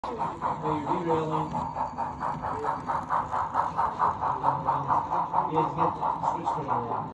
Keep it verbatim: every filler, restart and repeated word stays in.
Now you're derailing. Yeah, just get switch to it.